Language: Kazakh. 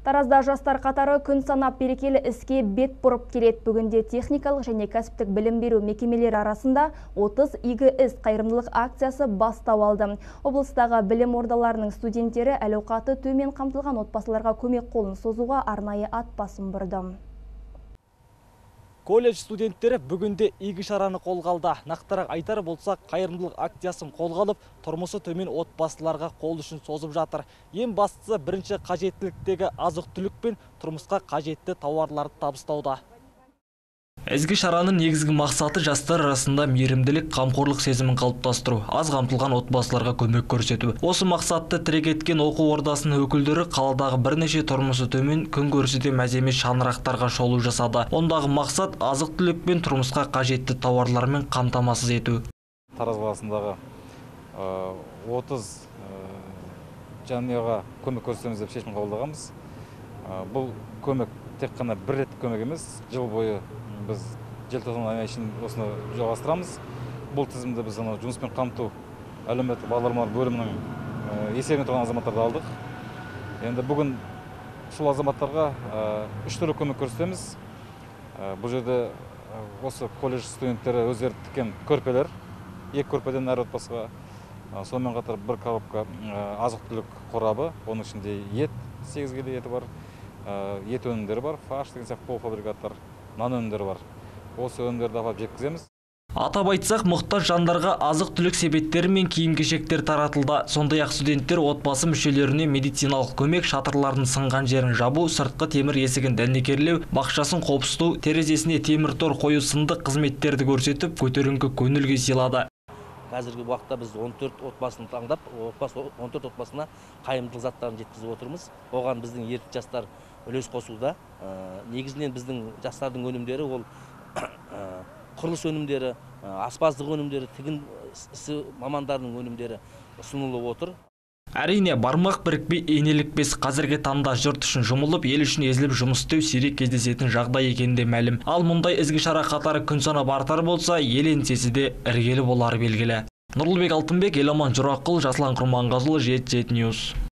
Таразда жастар қатары күн санап берекелі іске бет бұрып келеді. Бүгінде техникалық және кәсіптік білім беру мекемелері арасында 30 игі іс қайырымдылық акциясы бастау алды. Облыстағы білім ордаларының студенттері әл-ауқаты төмен қамтылған отбасыларға көмек қолын созуға арнайы ат басын бұрды. Колледж студенттері бүгінде игі шараны қолға алды. Нақтырақ айтар болсақ, қайырымдылық акциясын қолға алып, тұрмысы төмен отбасыларға қол ұшын созып жатыр. Ең бастысы бірінші қажеттіліктегі азық-түлік пен тұрмысқа қажетті тауарларды табыстауда. Ізгі шараның негізгі мақсаты жастар арасында мейірімділік, қамқорлық сезімін қалыптастыру, аз қамтылған отбасыларға көмек көрсету. Осы мақсатты тірек еткен оқу ордасының өкілдері қаладағы бірнеше тұрмысы төмен күн көрсете мәз емес шаңырақтарға шолу жасады. Ондағы мақсат азық-түлік пен тұрмысқа қажетті тауарлармен қамтамасыз ету. Тараз қаласындағы 30 жанұяға көмек көрсетеміз деп шешім қабылдағанбыз. Бұл көмек тек қана бір рет көмек емес, жыл бойы біз желтоқсан айы үшін осыны жалғастырамыз. Бұл тізімді біз жұмыспен қамту әлеуметтік бағдарламалар бөлімінің есебіне тұрған азаматтарды алдық. Енді бүгін сол азаматтарға 3 түрлі көмек көрсетеміз. Бұл жерде осы колледж студенттері өздері тіккен көрпелер, 2 көрпеден әр отбасыға, сонымен қатар 1 коробка азық-түлік қорабы, оның ішінде ет, 8 келі еті бар, ет өнімдері бар, фарш деген сияқты полуфабрикаттар, нан өнімдері бар. Осы өнімдерді апарып жеткіземіз. Атап айтсақ, мұқтаж жандарға азық-түлік себеттері мен киім-кешектер таратылды. Сондай-ақ студенттер отбасы мүшелеріне медициналық көмек, шатырлардың сынған жерін жабу, сыртқы темір есігін дәнекерлеу, бақшасын қопсыту, терезесіне темір тор қою сынды қызметтерді көрсетіп, көтеріңкі көңіл күй сыйлады. Қазіргі уақытта біз 14 отбасын таңдап, 14 отбасына қайырымдылық заттарын жеткізіп отырмыз. Оған біздің ерікті жастар үлес қосуда. Негізінен біздің жастардың өнімдері ол құрылыс өнімдері, аспаздық өнімдері, тігін ісі мамандарының өнімдері ұсынылып отыр. Әрине, бармақ бірікпей енелікпес. Қазіргі таңда жұрт үшін жұмылып, ел үшін езіліп жұмыс істеу сирек кездесетін жағдай екенде мәлім. Ал мұндай ізгі шара қатары күн санап артар болса, ел еңсесі де іргелі болары белгілі. Нұрлыбек Алтынбек, Еламан Жұраққұл, Жасұлан Құрманғазыұлы, Жеті Ньюс.